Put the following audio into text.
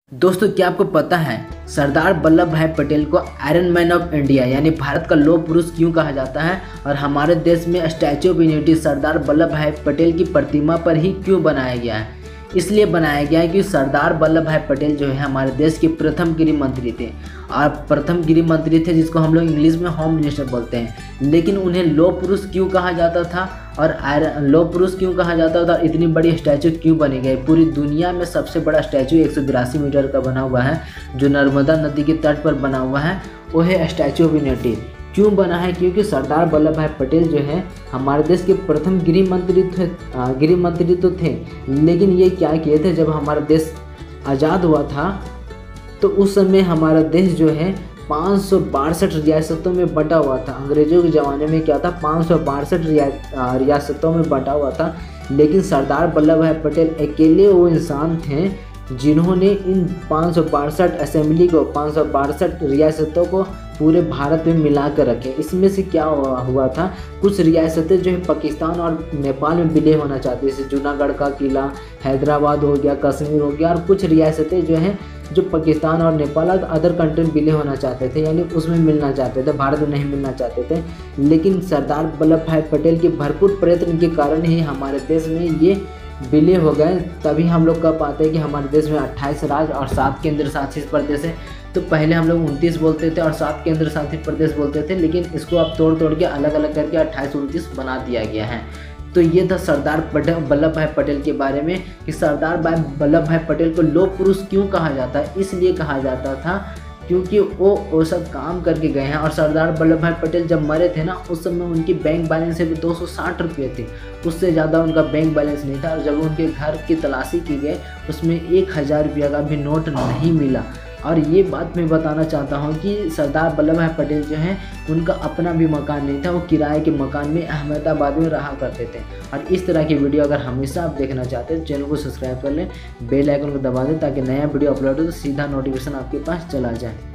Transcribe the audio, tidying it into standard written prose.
दोस्तों, क्या आपको पता है सरदार वल्लभ भाई पटेल को आयरन मैन ऑफ इंडिया यानी भारत का लौह पुरुष क्यों कहा जाता है और हमारे देश में Statue of Unity Sardar Vallabhbhai Patel की प्रतिमा पर ही क्यों बनाया गया है? इसलिए बनाया गया है कि सरदार वल्लभ भाई पटेल जो है हमारे देश के प्रथम गृह मंत्री थे और प्रथम गृह मंत्री थे जिसको हम लोग इंग्लिश में होम मिनिस्टर बोलते हैं। लेकिन उन्हें लौह पुरुष क्यों कहा जाता था और लौह पुरुष क्यों कहा जाता था? इतनी बड़ी स्टैचू क्यों बनी गई? पूरी दुनिया में सबसे बड़ा स्टैचू 182 मीटर का बना हुआ है जो नर्मदा नदी के तट पर बना हुआ है, वो है स्टैचू ऑफ यूनिटी। क्यों बना है? क्योंकि सरदार वल्लभ भाई पटेल जो है हमारे देश के प्रथम गृह मंत्री तो थे, लेकिन ये क्या किए थे, जब हमारा देश आज़ाद हुआ था तो उस समय हमारा देश जो है 562 रियासतों में बटा हुआ था। अंग्रेज़ों के ज़माने में क्या था, 562 रियासतों में बटा हुआ था। लेकिन सरदार वल्लभ भाई पटेल अकेले वो इंसान थे जिन्होंने इन 562 असेंबली को 562 रियासतों को पूरे भारत में मिला कर रखे। इसमें से क्या हुआ था, कुछ रियासतें जो है पाकिस्तान और नेपाल में विलय होना चाहती थी, जैसे जूनागढ़ का किला, हैदराबाद हो गया, कश्मीर हो गया, और कुछ रियासतें जो हैं जो पाकिस्तान और नेपाल और अदर कंट्री में विलय होना चाहते थे, यानी उसमें मिलना चाहते थे, भारत में नहीं मिलना चाहते थे। लेकिन सरदार वल्लभ भाई पटेल के भरपूर प्रयत्न के कारण ही हमारे देश में ये विलय हो गए। तभी हम लोग कह पाते हैं कि हमारे देश में 28 राज्य और 7 केंद्र शासित प्रदेश है। तो पहले हम लोग 29 बोलते थे और 7 केंद्र शासित प्रदेश बोलते थे, लेकिन इसको अब तोड़ के अलग अलग करके 28-29 बना दिया गया है। तो ये था सरदार वल्लभ भाई पटेल के बारे में कि सरदार वल्लभ भाई पटेल को लौह पुरुष क्यों कहा जाता है। इसलिए कहा जाता था क्योंकि वो सब काम करके गए हैं। और सरदार वल्लभ भाई पटेल जब मरे थे ना, उस समय उनकी बैंक बैलेंस सिर्फ 260 रुपये थे, उससे ज़्यादा उनका बैंक बैलेंस नहीं था। और जब उनके घर की तलाशी की गई उसमें 1000 रुपये का भी नोट नहीं मिला। और ये बात मैं बताना चाहता हूँ कि सरदार वल्लभ भाई पटेल जो हैं उनका अपना भी मकान नहीं था, वो किराए के मकान में अहमदाबाद में रहा करते थे। और इस तरह की वीडियो अगर हमेशा आप देखना चाहते हैं चैनल को सब्सक्राइब कर लें, बेल आइकन को दबा दें ताकि नया वीडियो अपलोड हो तो सीधा नोटिफिकेशन आपके पास चला जाए।